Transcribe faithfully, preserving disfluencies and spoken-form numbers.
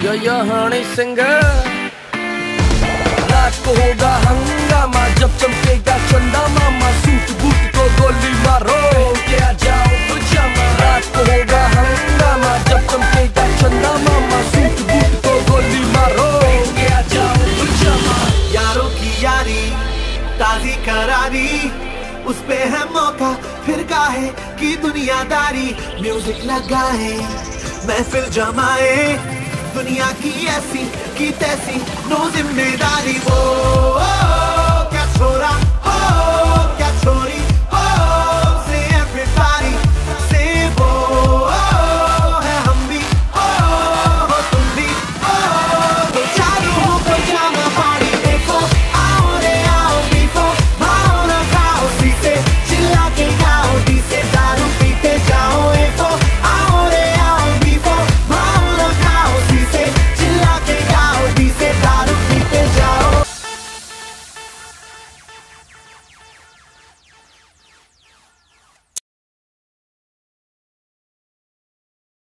या या हनी सिंगर। रात को होगा हंगामा जब चमकेगा चंदा मामा, सूट बूट को गोली मारो के आ जाओ पजामा। रात को होगा हंगामा जब चमकेगा चंदा मामा, सूट बूट को गोली मारो के आ जाओ पजामा। यारों की यारी ताजी करारी, उस पे है मौका फिर काहे की दुनियादारी। म्यूजिक लगाए महफिल जमाए, दुनिया की ऐसी की तैसी नो जिम्मेदारी। वो ओ, ओ, क्या छोरा